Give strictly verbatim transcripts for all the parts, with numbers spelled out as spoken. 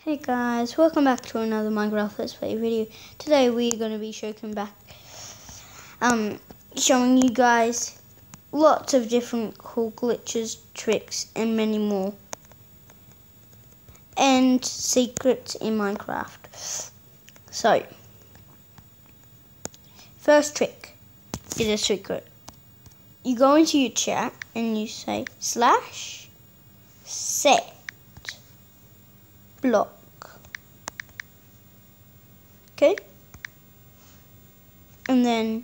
Hey guys, welcome back to another Minecraft Let's Play video. Today we're going to be showing back, um, showing you guys lots of different cool glitches, tricks, and many more, and secrets in Minecraft. So, first trick is a secret. You go into your chat and you say slash set block. Okay, and then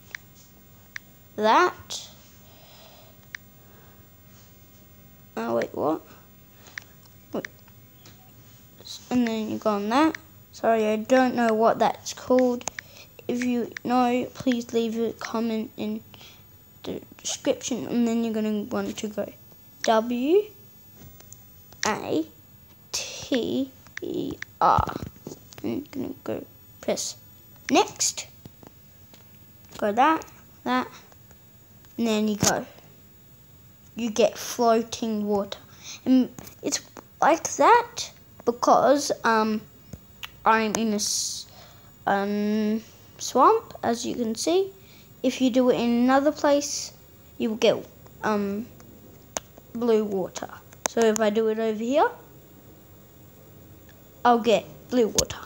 that. Oh wait, what? Wait. And then you go on that. Sorry, I don't know what that's called. If you know, please leave a comment in the description, and then you're going to want to go W A T E R, and you're going to go press next, go that, that, and then you go. You get floating water, and it's like that because um I'm in a um swamp, as you can see. If you do it in another place, you will get um blue water. So if I do it over here, I'll get blue water.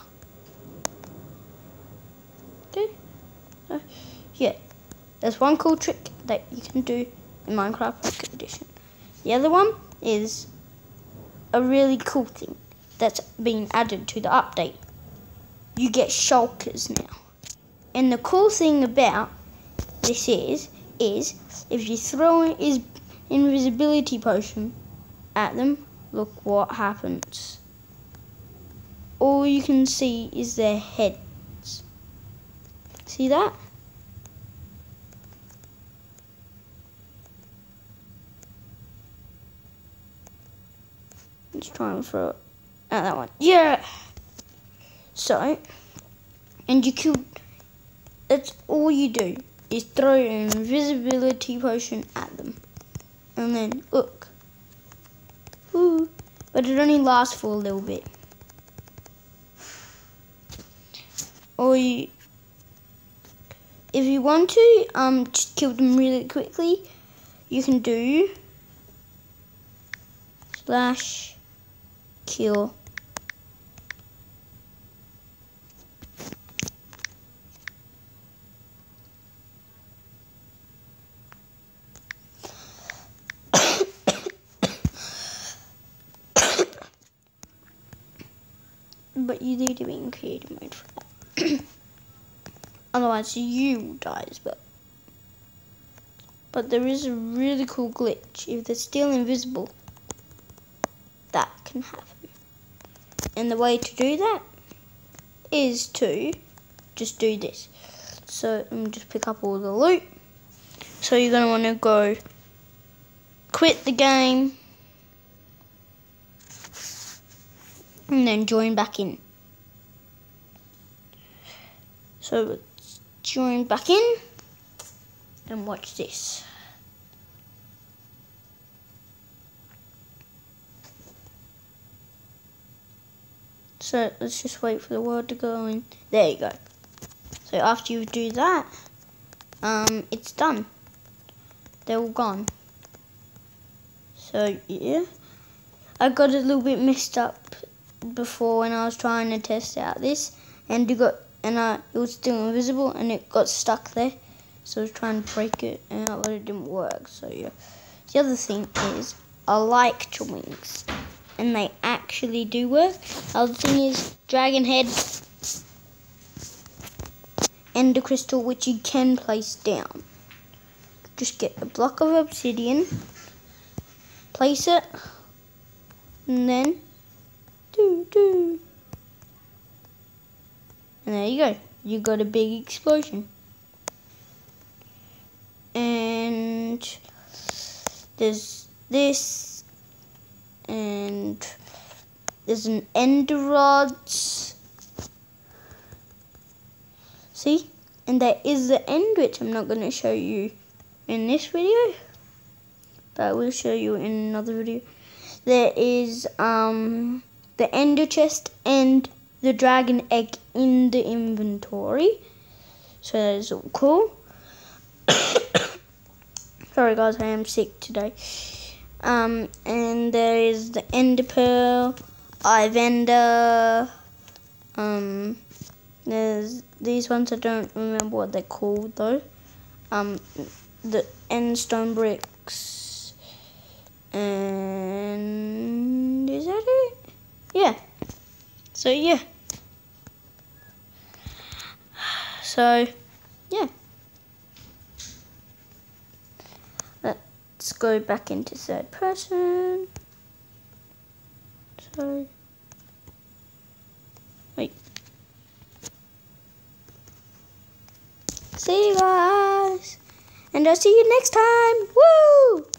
Okay, so yeah, there's one cool trick that you can do in Minecraft Pocket Edition. The other one is a really cool thing that's been added to the update. You get shulkers now, and the cool thing about this is, is if you throw an invisibility potion at them, look what happens. All you can see is their head. See that? Let's try and throw it at that one. Yeah! So, and you kill, that's all you do, is throw an invisibility potion at them. And then, look. Ooh. But it only lasts for a little bit. Or you, if you want to um just kill them really quickly, you can do slash kill but you need to be in creative mode for that. Otherwise you will die as well. But there is a really cool glitch. If they're still invisible, that can happen. And the way to do that is to just do this. So let me just pick up all the loot. So you're going to want to go quit the game and then join back in. So let's join back in and watch this. So let's just wait for the world to go in. There you go. So after you do that, um, it's done. They're all gone. So yeah, I got a little bit messed up before when I was trying to test out this, and you got and I it was still invisible and it got stuck there. So I was trying to break it out, but it didn't work. So yeah. The other thing is I like to wings, and they actually do work. The other thing is dragon head, ender crystal, which you can place down. Just get a block of obsidian, place it, and then do do. And there you go. You got a big explosion. And there's this, and there's an ender rods. See? And there is the end, which I'm not going to show you in this video, but I will show you in another video. There is um the ender chest and the dragon egg in the inventory. So that is all cool. Sorry guys, I am sick today. Um, and there is the ender pearl, eye vendor. Um, there's these ones, I don't remember what they're called though. Um, the end stone bricks, and is that it? Yeah. So yeah. So yeah. Let's go back into third person. So wait. See you guys, and I'll see you next time. Woo!